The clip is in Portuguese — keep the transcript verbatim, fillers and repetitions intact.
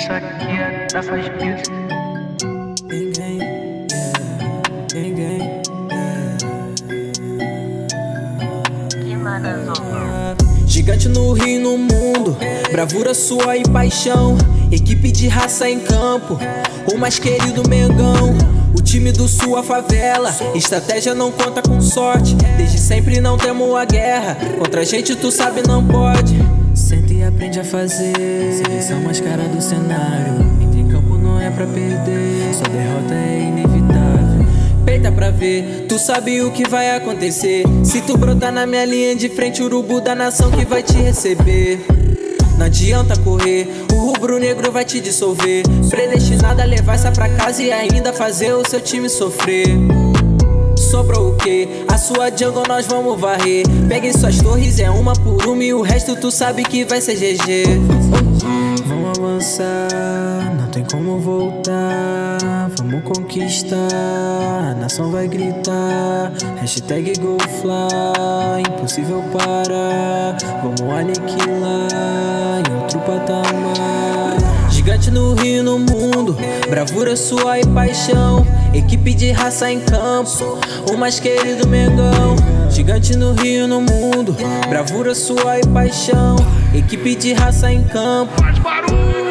Isso aqui é da Faz Music. Ninguém, yeah, ninguém, yeah. Gigante no Rio e no mundo, bravura sua e paixão. Equipe de raça em campo, o mais querido Mengão. O time do sua favela, estratégia não conta com sorte. Desde sempre não temo a guerra, contra a gente tu sabe não pode. Senta e aprende a fazer, seleção mais cara do cenário. Entra em campo não é pra perder, sua derrota é inevitável. Peita pra ver, tu sabe o que vai acontecer. Se tu brotar na minha linha de frente, urubu da nação que vai te receber. Não adianta correr, o rubro-negro vai te dissolver. Predestinado a levar essa pra casa e ainda fazer o seu time sofrer. Sobrou o quê? A sua jungle nós vamos varrer. Peguem suas torres, é uma por uma e o resto tu sabe que vai ser G G. Vamos avançar, não tem como voltar. Vamos conquistar, a nação vai gritar. Hashtag GoFly, impossível parar. Vamos aniquilar em outro patamar. Gigante no Rio e no mundo, bravura sua e paixão. Equipe de raça em campo, o mais querido Mengão. Gigante no Rio e no mundo, bravura sua e paixão. Equipe de raça em campo. Faz barulho!